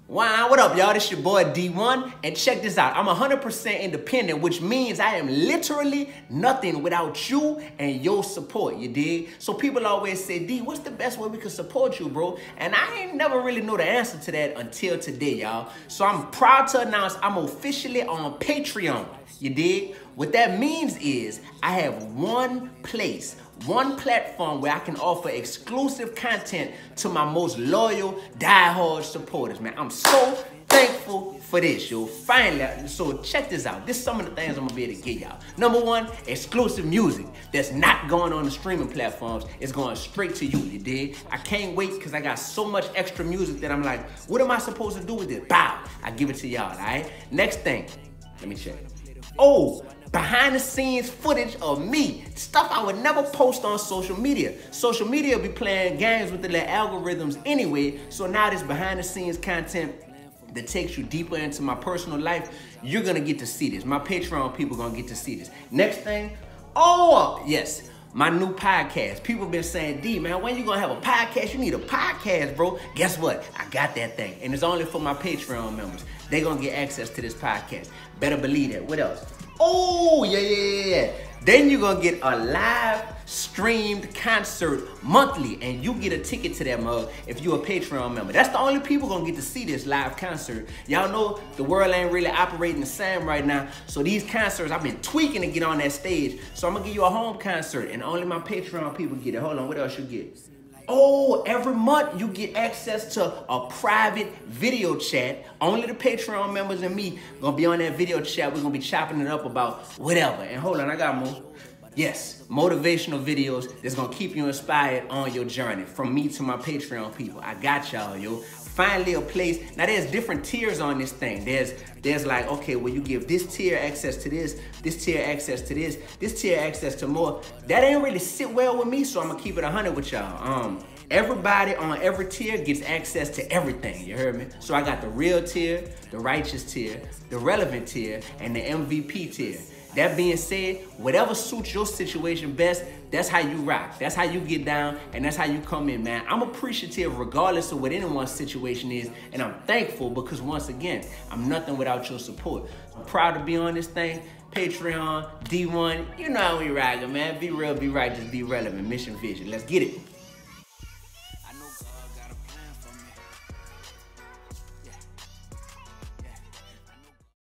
Wow, what up, y'all? This your boy D1, and check this out. I'm 100% independent, which means I am literally nothing without you and your support, you dig? So people always say, D, what's the best way we can support you, bro? And I ain't never really know the answer to that until today, y'all. So I'm proud to announce I'm officially on Patreon, you dig? What that means is I have one place, one platform where I can offer exclusive content to my most loyal, diehard supporters, man. I'm so thankful for this, yo. Finally, so check this out. This is some of the things I'm gonna be able to get y'all. Number one, exclusive music that's not going on the streaming platforms. It's going straight to you, you dig? I can't wait because I got so much extra music that I'm like, what am I supposed to do with it? Bow, I give it to y'all, all right? Next thing, let me check. Oh, behind the scenes footage of me, stuff I would never post on social media. Social media be playing games with the little algorithms anyway, so now this behind the scenes content that takes you deeper into my personal life, you're gonna get to see this. My Patreon people gonna get to see this. Next thing, oh, yes, my new podcast. People been saying, D, man, when you gonna have a podcast? You need a podcast, bro. Guess what? I got that thing, and it's only for my Patreon members. They gonna get access to this podcast. Better believe that. What else? Oh, yeah. Then you're gonna get a live streamed concert monthly, and you get a ticket to that mug if you're a Patreon member. That's the only people gonna get to see this live concert. Y'all know the world ain't really operating the same right now, so these concerts, I've been tweaking to get on that stage. So I'm gonna give you a home concert, and only my Patreon people get it. Hold on, what else you get? Oh, every month you get access to a private video chat. Only the Patreon members and me gonna be on that video chat. We're gonna be chopping it up about whatever. And hold on, I got more. Yes, motivational videos that's gonna keep you inspired on your journey. From me to my Patreon people. I got y'all, yo. Finally a place. Now there's different tiers on this thing. There's like, okay, well you give this tier access to this tier access to this tier access to more. That ain't really sit well with me, so I'm gonna keep it 100 with y'all. Everybody on every tier gets access to everything, you heard me? So I got the real tier, the righteous tier, the relevant tier, and the MVP tier. That being said, whatever suits your situation best, that's how you rock. That's how you get down, and that's how you come in, man. I'm appreciative regardless of what anyone's situation is, and I'm thankful because, once again, I'm nothing without your support. I'm proud to be on this thing. Patreon, D1, you know how we rockin', man. Be real, be righteous, be relevant. Mission, vision. Let's get it.